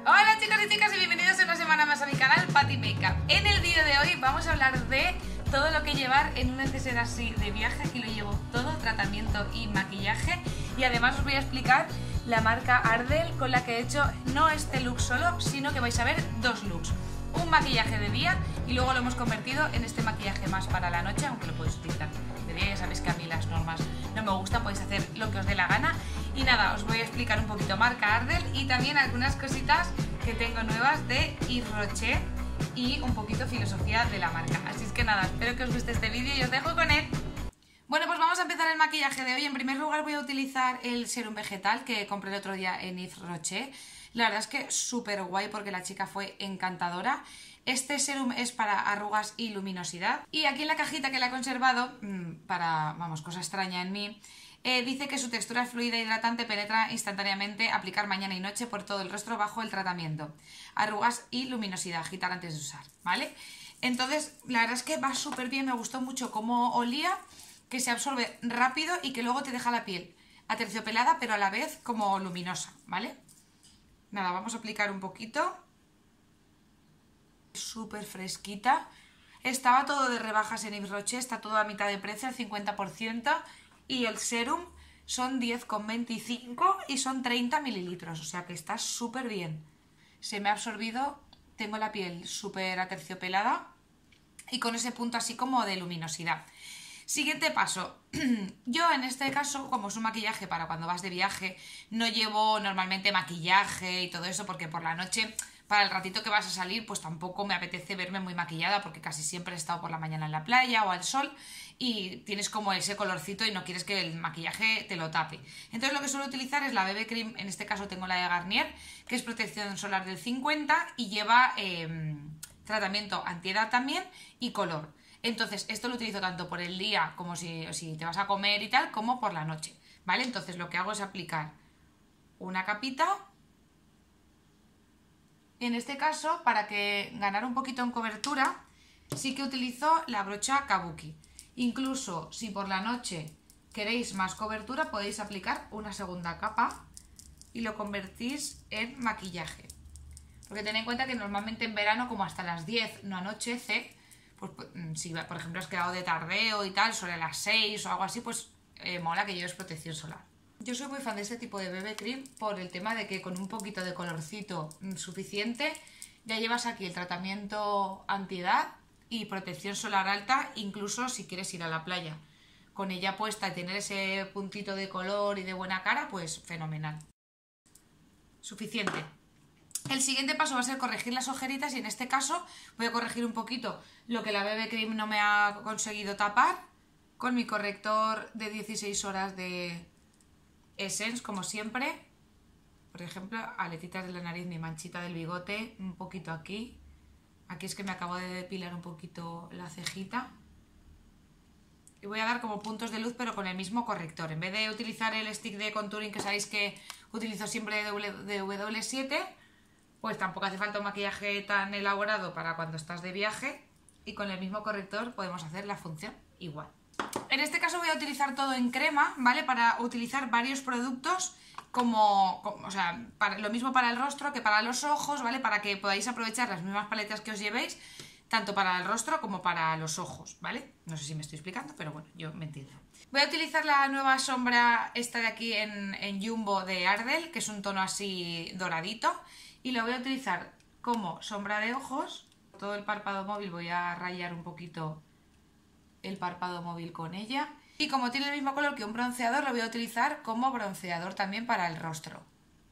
Hola chicos y chicas y bienvenidos una semana más a mi canal Patty Makeup. En el vídeo de hoy vamos a hablar de todo lo que llevar en un neceser así de viaje. Aquí lo llevo todo, tratamiento y maquillaje. Y además os voy a explicar la marca Ardell con la que he hecho no este look solo, sino que vais a ver dos looks. Un maquillaje de día y luego lo hemos convertido en este maquillaje más para la noche, aunque lo podéis utilizar de día. Ya sabéis que a mí las normas no me gustan, podéis hacer lo que os dé la gana. Y nada, os voy a explicar un poquito marca Ardell y también algunas cositas que tengo nuevas de Yves Rocher y un poquito filosofía de la marca. Así es que nada, espero que os guste este vídeo y os dejo con él. Bueno, pues vamos a empezar el maquillaje de hoy. En primer lugar voy a utilizar el serum vegetal que compré el otro día en Yves Rocher. La verdad es que súper guay porque la chica fue encantadora. Este serum es para arrugas y luminosidad. Y aquí en la cajita que la he conservado, para, vamos, cosa extraña en mí, dice que su textura fluida e hidratante penetra instantáneamente, aplicar mañana y noche por todo el rostro bajo el tratamiento. Arrugas y luminosidad, agitar antes de usar, ¿vale? Entonces, la verdad es que va súper bien, me gustó mucho cómo olía, que se absorbe rápido y que luego te deja la piel aterciopelada, pero a la vez como luminosa, ¿vale? Nada, vamos a aplicar un poquito. Súper fresquita. Estaba todo de rebajas en Yves Rocher, está todo a mitad de precio, al 50%. Y el serum son 10,25 y son 30 mililitros, o sea que está súper bien. Se me ha absorbido, tengo la piel súper aterciopelada y con ese punto así como de luminosidad. Siguiente paso, yo en este caso, como es un maquillaje para cuando vas de viaje, no llevo normalmente maquillaje y todo eso porque por la noche, para el ratito que vas a salir, pues tampoco me apetece verme muy maquillada porque casi siempre he estado por la mañana en la playa o al sol y tienes como ese colorcito y no quieres que el maquillaje te lo tape. Entonces lo que suelo utilizar es la BB Cream, en este caso tengo la de Garnier, que es protección solar del 50 y lleva tratamiento antiedad también y color. Entonces, esto lo utilizo tanto por el día como si te vas a comer y tal, como por la noche, ¿vale? Entonces lo que hago es aplicar una capita. En este caso, para que ganar un poquito en cobertura, sí que utilizo la brocha Kabuki. Incluso si por la noche queréis más cobertura, podéis aplicar una segunda capa y lo convertís en maquillaje. Porque tened en cuenta que normalmente en verano, como hasta las 10 no anochece, pues si por ejemplo has quedado de tardeo y tal, sobre las 6 o algo así, pues mola que lleves protección solar. Yo soy muy fan de este tipo de BB Cream por el tema de que con un poquito de colorcito suficiente ya llevas aquí el tratamiento antiedad y protección solar alta, incluso si quieres ir a la playa. Con ella puesta y tener ese puntito de color y de buena cara, pues fenomenal. Suficiente. El siguiente paso va a ser corregir las ojeritas y en este caso voy a corregir un poquito lo que la BB Cream no me ha conseguido tapar con mi corrector de 16 horas de Essence, como siempre. Por ejemplo, aletitas de la nariz, mi manchita del bigote, un poquito aquí. Aquí es que me acabo de depilar un poquito la cejita. Y voy a dar como puntos de luz pero con el mismo corrector. En vez de utilizar el stick de contouring que sabéis que utilizo siempre de W7, pues tampoco hace falta un maquillaje tan elaborado para cuando estás de viaje y con el mismo corrector podemos hacer la función igual. En este caso voy a utilizar todo en crema, ¿vale? Para utilizar varios productos o sea, lo mismo para el rostro que para los ojos, ¿vale? Para que podáis aprovechar las mismas paletas que os llevéis, tanto para el rostro como para los ojos, ¿vale? No sé si me estoy explicando, pero bueno, yo me entiendo. Voy a utilizar la nueva sombra esta de aquí en Jumbo de Ardell, que es un tono así doradito. Y lo voy a utilizar como sombra de ojos. Todo el párpado móvil voy a rayar un poquito el párpado móvil con ella. Y como tiene el mismo color que un bronceador, lo voy a utilizar como bronceador también para el rostro.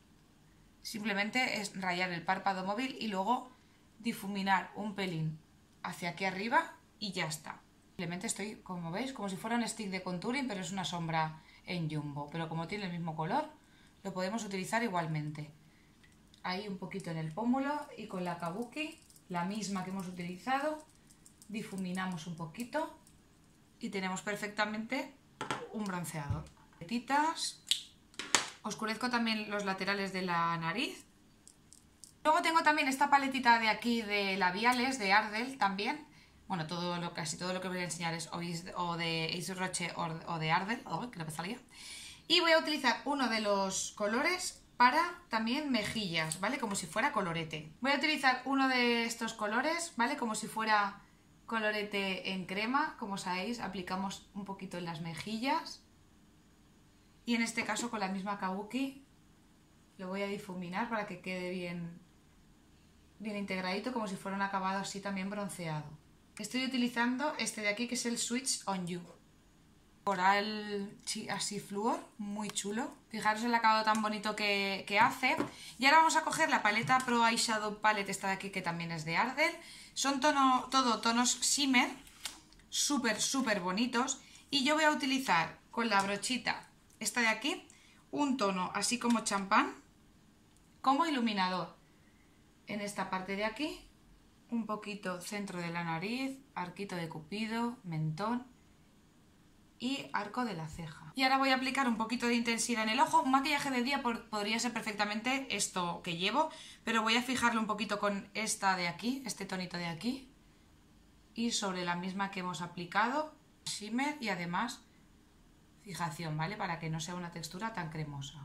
Simplemente es rayar el párpado móvil y luego difuminar un pelín hacia aquí arriba y ya está. Simplemente estoy, como veis, como si fuera un stick de contouring, pero es una sombra en Jumbo. Pero como tiene el mismo color, lo podemos utilizar igualmente. Ahí un poquito en el pómulo y con la Kabuki, la misma que hemos utilizado, difuminamos un poquito y tenemos perfectamente un bronceador. Paletitas. Oscurezco también los laterales de la nariz. Luego tengo también esta paletita de aquí de labiales de Ardell también. Bueno, casi todo lo que voy a enseñar es o de Yves Rocher o de Ardell, creo que salía. Y voy a utilizar uno de los colores para también mejillas, ¿vale? Como si fuera colorete. Voy a utilizar uno de estos colores, ¿vale? Como si fuera colorete en crema. Como sabéis, aplicamos un poquito en las mejillas. Y en este caso con la misma Kabuki lo voy a difuminar para que quede bien integradito, como si fuera un acabado así también bronceado. Estoy utilizando este de aquí, que es el Switch on You. Coral así flúor, muy chulo. Fijaros el acabado tan bonito que hace. Y ahora vamos a coger la paleta Pro Eyeshadow Palette, esta de aquí, que también es de Ardell. Son todo tonos shimmer, súper bonitos. Y yo voy a utilizar con la brochita esta de aquí un tono así como champán, como iluminador. En esta parte de aquí, un poquito centro de la nariz, arquito de cupido, mentón y arco de la ceja. Y ahora voy a aplicar un poquito de intensidad en el ojo. Un maquillaje de día podría ser perfectamente esto que llevo, pero voy a fijarlo un poquito con esta de aquí, este tonito de aquí, y sobre la misma que hemos aplicado, shimmer y además fijación, ¿vale? Para que no sea una textura tan cremosa.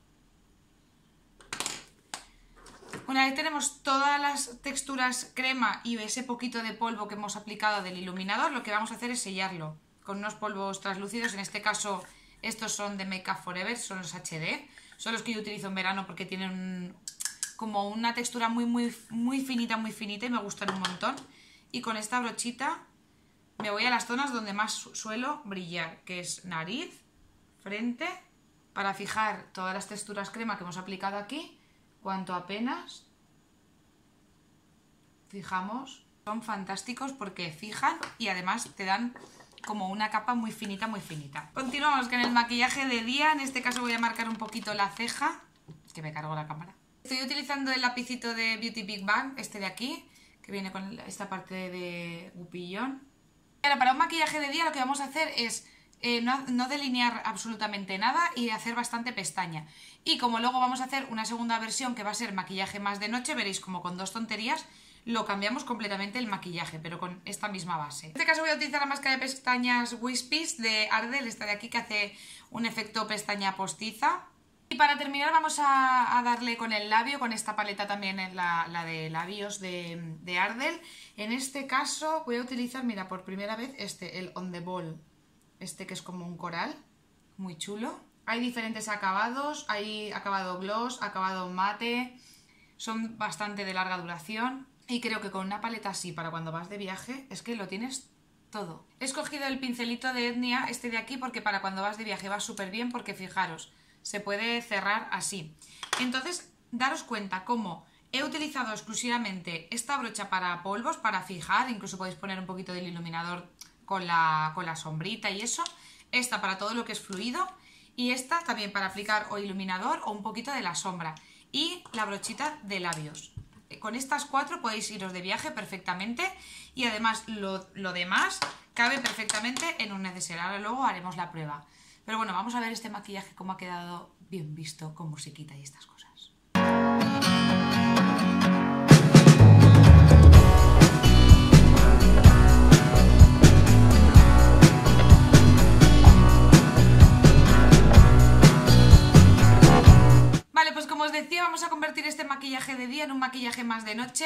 Una vez tenemos todas las texturas crema y ese poquito de polvo que hemos aplicado del iluminador, lo que vamos a hacer es sellarlo con unos polvos translúcidos. En este caso estos son de Make Up For Ever, son los HD, son los que yo utilizo en verano porque tienen como una textura muy finita y me gustan un montón. Y con esta brochita me voy a las zonas donde más suelo brillar, que es nariz, frente, para fijar todas las texturas crema que hemos aplicado aquí. Cuanto apenas fijamos, son fantásticos porque fijan y además te dan como una capa muy finita. Continuamos con el maquillaje de día. En este caso voy a marcar un poquito la ceja, que me cargo la cámara. Estoy utilizando el lapicito de Beauty Big Bang, este de aquí, que viene con esta parte de gupillón. Ahora, para un maquillaje de día lo que vamos a hacer es no delinear absolutamente nada y hacer bastante pestaña. Y como luego vamos a hacer una segunda versión que va a ser maquillaje más de noche, veréis como con dos tonterías lo cambiamos completamente el maquillaje, pero con esta misma base. En este caso voy a utilizar la máscara de pestañas Wispies de Ardell, esta de aquí, que hace un efecto pestaña postiza. Y para terminar vamos a darle con el labio, con esta paleta también, la de labios de Ardell. En este caso voy a utilizar, mira, por primera vez el On The Ball. Este que es como un coral, muy chulo. Hay diferentes acabados, hay acabado gloss, acabado mate, son bastante de larga duración. Y creo que con una paleta así para cuando vas de viaje es que lo tienes todo. He escogido el pincelito de Etnia, este de aquí, porque para cuando vas de viaje va súper bien, porque fijaros, se puede cerrar así. Entonces, daros cuenta cómo he utilizado exclusivamente esta brocha para polvos, para fijar, incluso podéis poner un poquito del iluminador con la sombrita y eso. Esta para todo lo que es fluido y esta también para aplicar o iluminador o un poquito de la sombra. Y la brochita de labios. Con estas cuatro podéis iros de viaje perfectamente y además lo demás cabe perfectamente en un neceser. Ahora luego haremos la prueba. Pero bueno, vamos a ver este maquillaje cómo ha quedado bien visto con musiquita y estas cosas. Vale, pues como os decía, vamos a convertir este maquillaje de día en un maquillaje más de noche.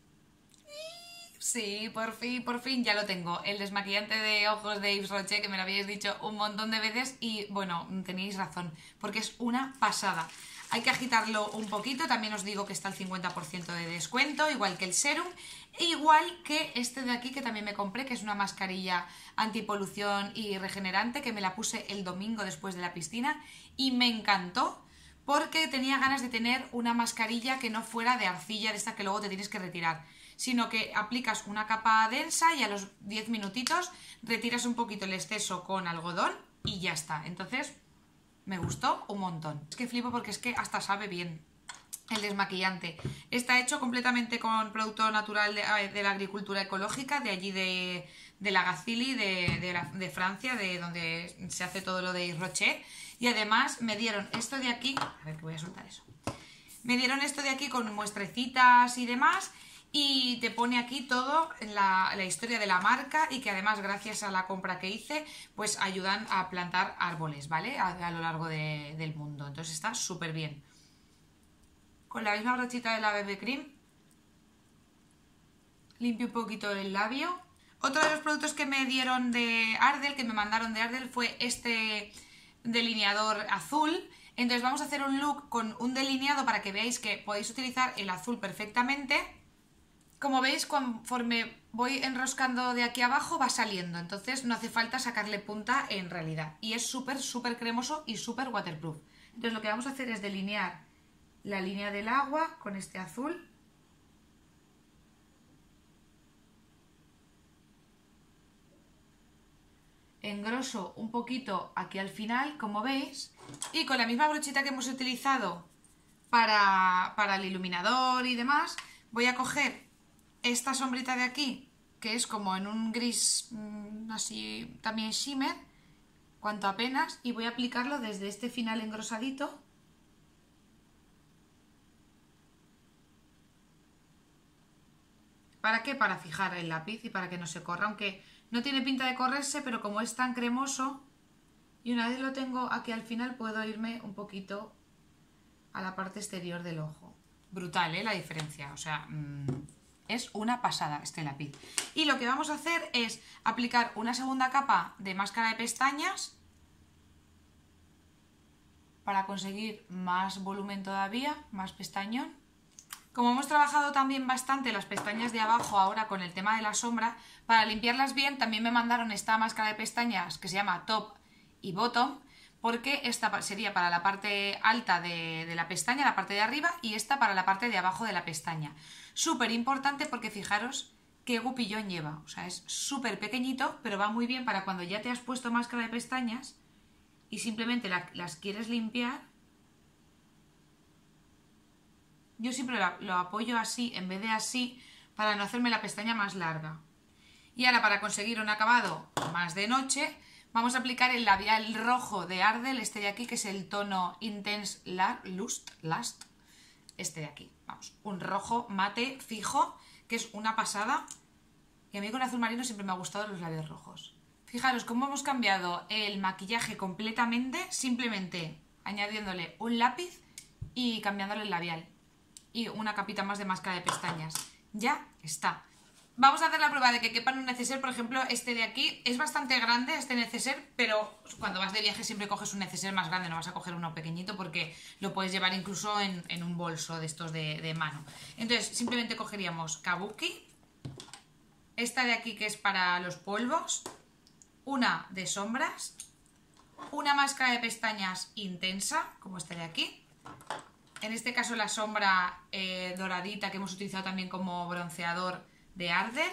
Sí, por fin ya lo tengo. El desmaquillante de ojos de Yves Rocher, que me lo habéis dicho un montón de veces y bueno, tenéis razón, porque es una pasada. Hay que agitarlo un poquito, también os digo que está al 50% de descuento, igual que el serum, e igual que este de aquí que también me compré, que es una mascarilla antipolución y regenerante, que me la puse el domingo después de la piscina y me encantó. Porque tenía ganas de tener una mascarilla que no fuera de arcilla, de esta que luego te tienes que retirar, sino que aplicas una capa densa y a los 10 minutitos retiras un poquito el exceso con algodón y ya está. Entonces me gustó un montón. Es que flipo porque es que hasta sabe bien el desmaquillante. Está hecho completamente con producto natural de la agricultura ecológica, de allí de la Gacilly, de Francia, de donde se hace todo lo de Yves Rocher. Y además me dieron esto de aquí, a ver que voy a soltar eso. Me dieron esto de aquí con muestrecitas y demás y te pone aquí todo la historia de la marca y que además gracias a la compra que hice pues ayudan a plantar árboles, ¿vale? A lo largo del mundo. Entonces está súper bien. con la misma brochita de la BB Cream limpio un poquito el labio. Otro de los productos que me dieron de Ardell, que me mandaron de Ardell, fue este delineador azul. Entonces vamos a hacer un look con un delineado para que veáis que podéis utilizar el azul perfectamente. Como veis, conforme voy enroscando de aquí abajo va saliendo, entonces no hace falta sacarle punta en realidad. Y es súper, súper cremoso y súper waterproof. Entonces lo que vamos a hacer es delinear la línea del agua con este azul. Engroso un poquito aquí al final, como veis, y con la misma brochita que hemos utilizado para el iluminador y demás, voy a coger esta sombrita de aquí, que es como en un gris así también shimmer, cuanto apenas, y voy a aplicarlo desde este final engrosadito. ¿Para qué? Para fijar el lápiz y para que no se corra, aunque no tiene pinta de correrse, pero como es tan cremoso y una vez lo tengo aquí al final puedo irme un poquito a la parte exterior del ojo. Brutal, ¿eh? La diferencia, o sea, es una pasada este lápiz. Y lo que vamos a hacer es aplicar una segunda capa de máscara de pestañas para conseguir más volumen todavía, más pestañón. Como hemos trabajado también bastante las pestañas de abajo ahora con el tema de la sombra, para limpiarlas bien también me mandaron esta máscara de pestañas que se llama Top y Bottom, porque esta sería para la parte alta de la pestaña, la parte de arriba, y esta para la parte de abajo de la pestaña. Súper importante porque fijaros qué gupillón lleva, o sea, es súper pequeñito, pero va muy bien para cuando ya te has puesto máscara de pestañas y simplemente las quieres limpiar. Yo siempre lo apoyo así en vez de así para no hacerme la pestaña más larga. Y ahora, para conseguir un acabado más de noche, vamos a aplicar el labial rojo de Ardell, este de aquí, que es el tono Intense Lust, este de aquí. Vamos, un rojo mate fijo, que es una pasada. Y a mí con azul marino siempre me ha gustado los labios rojos. Fijaros cómo hemos cambiado el maquillaje completamente, simplemente añadiéndole un lápiz y cambiándole el labial. Y una capita más de máscara de pestañas. Ya está. Vamos a hacer la prueba de que quepa en un neceser. Por ejemplo, este de aquí es bastante grande, este neceser, pero cuando vas de viaje siempre coges un neceser más grande, no vas a coger uno pequeñito porque lo puedes llevar incluso en un bolso de estos de mano. Entonces simplemente cogeríamos kabuki, esta de aquí que es para los polvos, una de sombras, una máscara de pestañas intensa, como esta de aquí. En este caso la sombra doradita que hemos utilizado también como bronceador de Ardell.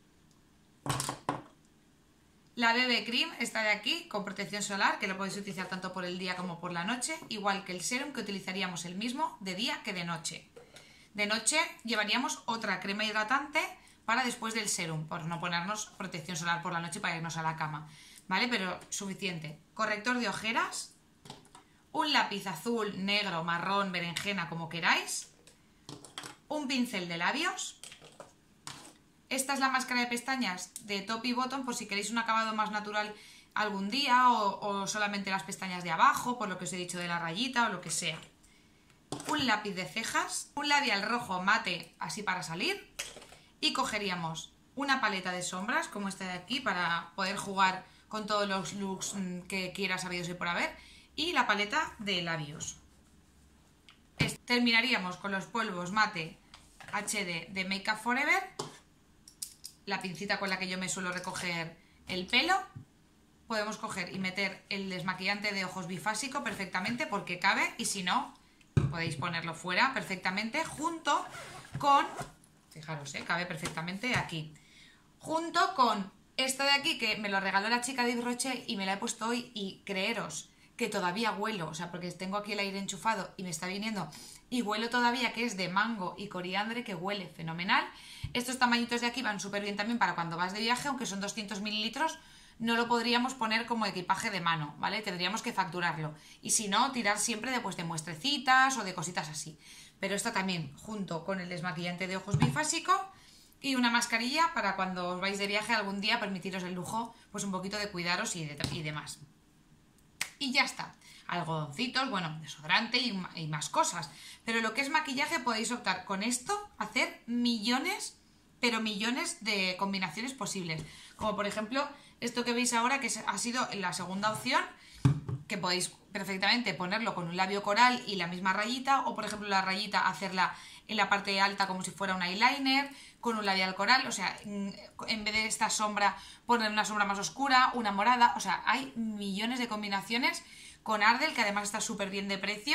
La BB Cream, esta de aquí, con protección solar, que lo podéis utilizar tanto por el día como por la noche, igual que el serum, que utilizaríamos el mismo de día que de noche. De noche llevaríamos otra crema hidratante para después del serum, por no ponernos protección solar por la noche para irnos a la cama, ¿vale? Pero suficiente. Corrector de ojeras. Un lápiz azul, negro, marrón, berenjena, como queráis. Un pincel de labios. Esta es la máscara de pestañas de Top y Bottom por si queréis un acabado más natural algún día o solamente las pestañas de abajo, por lo que os he dicho de la rayita o lo que sea. Un lápiz de cejas, un labial rojo mate así para salir y cogeríamos una paleta de sombras como esta de aquí para poder jugar con todos los looks que quieras habidos y por haber. Y la paleta de labios. Terminaríamos con los polvos mate HD de Make Up For Ever, la pincita con la que yo me suelo recoger el pelo. Podemos coger y meter el desmaquillante de ojos bifásico perfectamente porque cabe, y si no, podéis ponerlo fuera perfectamente junto con, fijaros, cabe perfectamente aquí, junto con esto de aquí que me lo regaló la chica de Yves Rocher y me la he puesto hoy, y creeros que todavía huelo, o sea, porque tengo aquí el aire enchufado y me está viniendo y huelo todavía, que es de mango y coriandre, que huele fenomenal. Estos tamañitos de aquí van súper bien también para cuando vas de viaje, aunque son 200 mililitros, no lo podríamos poner como equipaje de mano, ¿vale? Tendríamos que facturarlo. Y si no, tirar siempre de muestrecitas o de cositas así. Pero esto también, junto con el desmaquillante de ojos bifásico y una mascarilla para cuando os vais de viaje algún día, permitiros el lujo, pues un poquito de cuidaros y demás. y ya está. Algodoncitos, bueno, desodorante y más cosas. Pero lo que es maquillaje podéis optar con esto a hacer millones, pero millones de combinaciones posibles. Como por ejemplo esto que veis ahora, que ha sido la segunda opción, que podéis perfectamente ponerlo con un labio coral y la misma rayita, o por ejemplo la rayita hacerla en la parte alta como si fuera un eyeliner, con un labial coral, o sea, en vez de esta sombra poner una sombra más oscura, una morada, o sea, hay millones de combinaciones con Ardell, que además está súper bien de precio.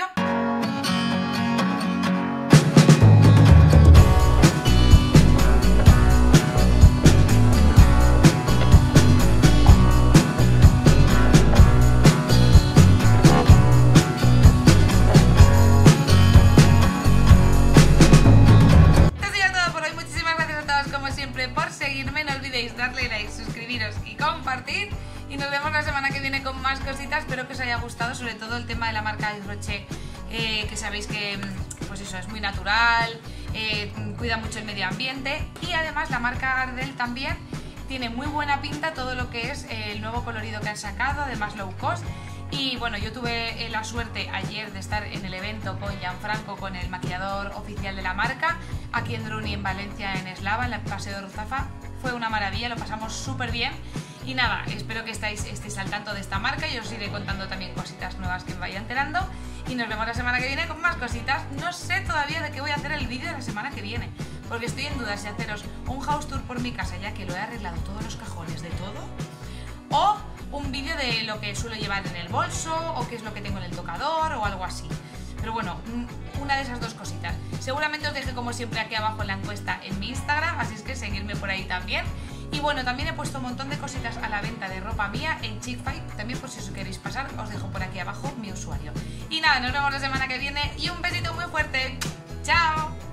Por seguirme, no olvidéis darle like, suscribiros y compartir, y nos vemos la semana que viene con más cositas. Espero que os haya gustado, sobre todo el tema de la marca Yves Rocher, que sabéis que pues eso, es muy natural, cuida mucho el medio ambiente, y además la marca Ardell también tiene muy buena pinta todo lo que es el nuevo colorido que han sacado, además low cost. Y bueno, yo tuve la suerte ayer de estar en el evento con Gianfranco, con el maquillador oficial de la marca, aquí en Druni, en Valencia, en Eslava, en el Paseo de Ruzafa. Fue una maravilla, lo pasamos súper bien. Y nada, espero que estéis al tanto de esta marca y os iré contando también cositas nuevas que me vaya enterando. Y nos vemos la semana que viene con más cositas. No sé todavía de qué voy a hacer el vídeo de la semana que viene, porque estoy en duda si haceros un house tour por mi casa, ya que lo he arreglado todos los cajones de todo, o un vídeo de lo que suelo llevar en el bolso, o qué es lo que tengo en el tocador, o algo así. Pero bueno, una de esas dos cositas. Seguramente os deje como siempre aquí abajo en la encuesta en mi Instagram, así es que seguidme por ahí también. Y bueno, también he puesto un montón de cositas a la venta de ropa mía en Chickfy, también por si os queréis pasar, os dejo por aquí abajo mi usuario. Y nada, nos vemos la semana que viene y un besito muy fuerte. ¡Chao!